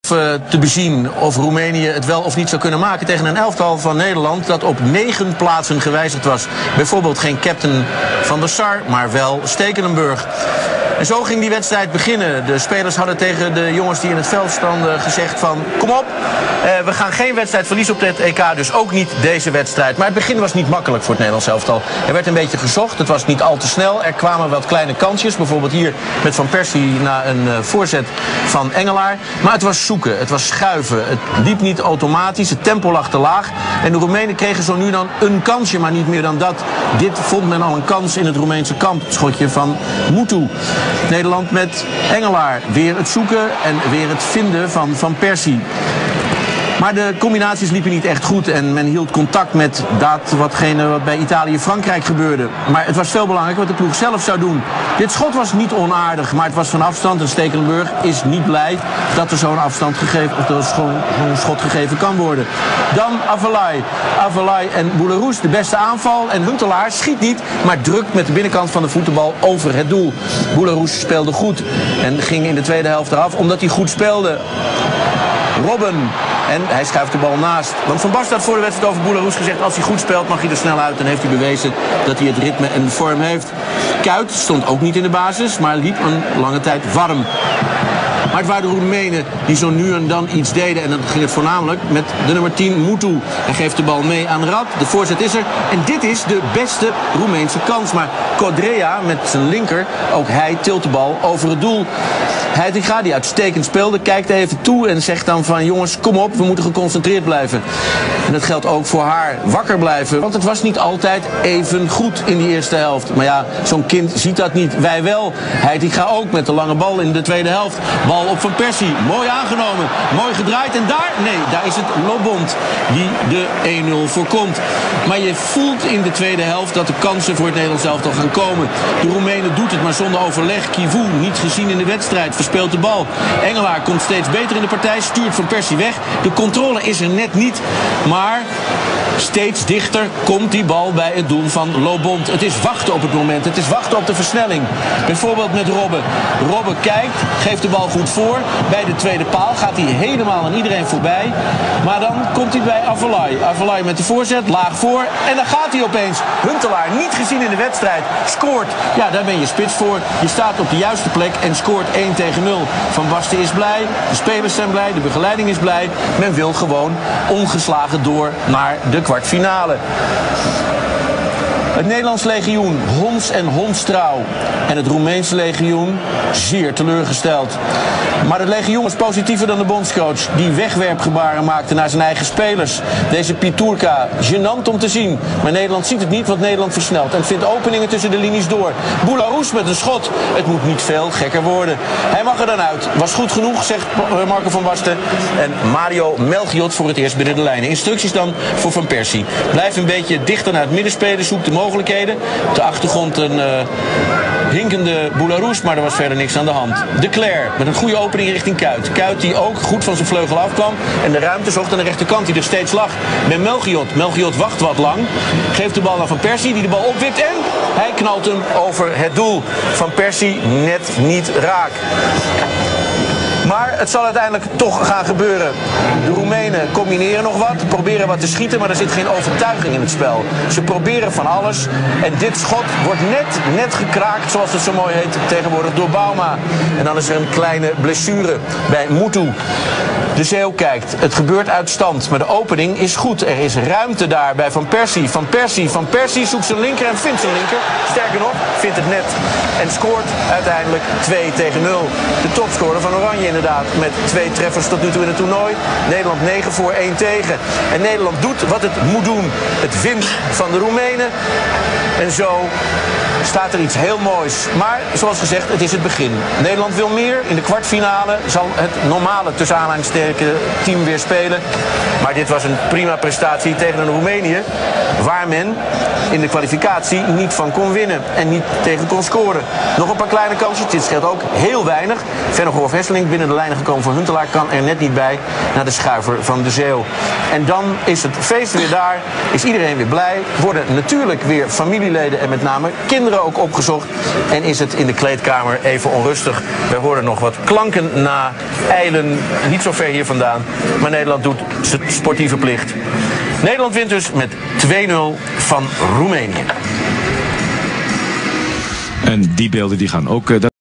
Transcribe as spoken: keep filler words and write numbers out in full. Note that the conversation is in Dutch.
te bezien of Roemenië het wel of niet zou kunnen maken tegen een elftal van Nederland dat op negen plaatsen gewijzigd was. Bijvoorbeeld geen captain Van der Sar, maar wel Stekelenburg. En zo ging die wedstrijd beginnen. De spelers hadden tegen de jongens die in het veld stonden gezegd van kom op, eh, we gaan geen wedstrijd verliezen op dit E K, dus ook niet deze wedstrijd. Maar het begin was niet makkelijk voor het Nederlands elftal. Er werd een beetje gezocht, het was niet al te snel. Er kwamen wat kleine kansjes, bijvoorbeeld hier met Van Persie na een uh, voorzet van Engelaar. Maar het was zoeken, het was schuiven. Het liep niet automatisch, het tempo lag te laag. En de Roemenen kregen zo nu dan een kansje, maar niet meer dan dat. Dit vond men al een kans in het Roemeense kamp. Het schotje van Mutu. Nederland met Engelaar. Weer het zoeken en weer het vinden van Van Persie. Maar de combinaties liepen niet echt goed en men hield contact met dat watgene wat bij Italië-Frankrijk gebeurde. Maar het was veel belangrijker wat de ploeg zelf zou doen. Dit schot was niet onaardig, maar het was van afstand en Stekelenburg is niet blij dat er zo'n afstand gegeven, of dat er zo'n schot gegeven kan worden. Dan Avalai. Avalai en Boularus, de beste aanval. En Huntelaar schiet niet, maar drukt met de binnenkant van de voetenbal over het doel. Boularus speelde goed en ging in de tweede helft eraf omdat hij goed speelde. Robben. En hij schuift de bal naast. Want Van Basten had voor de wedstrijd over Boularus gezegd, als hij goed speelt mag hij er snel uit. En heeft hij bewezen dat hij het ritme en de vorm heeft. Kuyt stond ook niet in de basis, maar liep een lange tijd warm. Maar het waren de Roemenen die zo nu en dan iets deden. En dan ging het voornamelijk met de nummer tien, Mutu. Hij geeft de bal mee aan Rad. De voorzet is er. En dit is de beste Roemeense kans. Maar Codrea met zijn linker, ook hij tilt de bal over het doel. Heitinga, die uitstekend speelde, kijkt even toe en zegt dan van jongens, kom op, we moeten geconcentreerd blijven. En dat geldt ook voor haar. Wakker blijven, want het was niet altijd even goed in die eerste helft. Maar ja, zo'n kind ziet dat niet. Wij wel. Heitinga ook met de lange bal in de tweede helft. Bal op Van Persie. Mooi aangenomen. Mooi gedraaid. En daar, nee, daar is het Lobond die de één nul voorkomt. Maar je voelt in de tweede helft dat de kansen voor het Nederlands elftal gaan komen. De Roemenen doet het maar zonder overleg. Kivu niet gezien in de wedstrijd. Verspeelt de bal. Engelaar komt steeds beter in de partij. Stuurt Van Persie weg. De controle is er net niet. Maar steeds dichter komt die bal bij het doel van Lobond. Het is wachten op het moment. Het is wachten op de versnelling. Bijvoorbeeld met Robben. Robben kijkt, geeft de bal goed voor. Bij de tweede paal gaat hij helemaal aan iedereen voorbij. Maar dan komt hij bij Avalai. Avalai met de voorzet, laag voor. En dan gaat hij opeens. Huntelaar, niet gezien in de wedstrijd, scoort. Ja, daar ben je spits voor. Je staat op de juiste plek en scoort één tegen nul. Van Basten is blij, de spelers zijn blij, de begeleiding is blij. Men wil gewoon ongeslagen door naar de kwartfinale. Het Nederlands legioen, Hons en Hondstrouw. En het Roemeense legioen, zeer teleurgesteld. Maar het legioen was positiever dan de bondscoach, die wegwerpgebaren maakte naar zijn eigen spelers. Deze Piturka, gênant om te zien. Maar Nederland ziet het niet, want Nederland versnelt en vindt openingen tussen de linies door. Boularus met een schot. Het moet niet veel gekker worden. Hij mag er dan uit. Was goed genoeg, zegt Marco van Basten. En Mario Melchiot voor het eerst binnen de lijnen. Instructies dan voor Van Persie. Blijf een beetje dichter naar het midden spelen, zoek de mogelijkheden. Op de achtergrond een uh, hinkende Boularus, maar er was verder niks aan de hand. De Cler met een goede opening richting Kuyt. Kuyt die ook goed van zijn vleugel afkwam en de ruimte zocht aan de rechterkant die er steeds lag. Met Melchiot. Melchiot wacht wat lang. Geeft de bal naar Van Persie die de bal opwipt en hij knalt hem over het doel. Van Persie net niet raak. Maar het zal uiteindelijk toch gaan gebeuren. De Roemenen combineren nog wat, proberen wat te schieten, maar er zit geen overtuiging in het spel. Ze proberen van alles en dit schot wordt net, net gekraakt, zoals het zo mooi heet tegenwoordig, door Bauma. En dan is er een kleine blessure bij Mutu. De Zeeuw kijkt, het gebeurt uit stand, maar de opening is goed. Er is ruimte daar bij Van Persie. Van Persie, Van Persie zoekt zijn linker en vindt zijn linker. Sterker nog, vindt het net en scoort uiteindelijk twee tegen nul. De topscorer van Oranje inderdaad, met twee treffers tot nu toe in het toernooi. Nederland negen voor één tegen. En Nederland doet wat het moet doen. Het wint van de Roemenen. En zo staat er iets heel moois. Maar zoals gezegd, het is het begin. Nederland wil meer. In de kwartfinale zal het normale tussen aanhalingstekens team weer spelen. Maar dit was een prima prestatie tegen een Roemenië waar men in de kwalificatie niet van kon winnen en niet tegen kon scoren. Nog een paar kleine kansjes. Dit scheelt ook heel weinig. Vennegoor Hesselink binnen de lijnen gekomen voor Huntelaar kan er net niet bij naar de schuiver van de Zeeuw. En dan is het feest weer daar. Is iedereen weer blij. Worden natuurlijk weer familieleden en met name kinderen ook opgezocht. En is het in de kleedkamer even onrustig. We hoorden nog wat klanken na eilen niet zo ver hier. hier vandaan. Maar Nederland doet zijn sportieve plicht. Nederland wint dus met twee nul van Roemenië. En die beelden die gaan ook... Uh,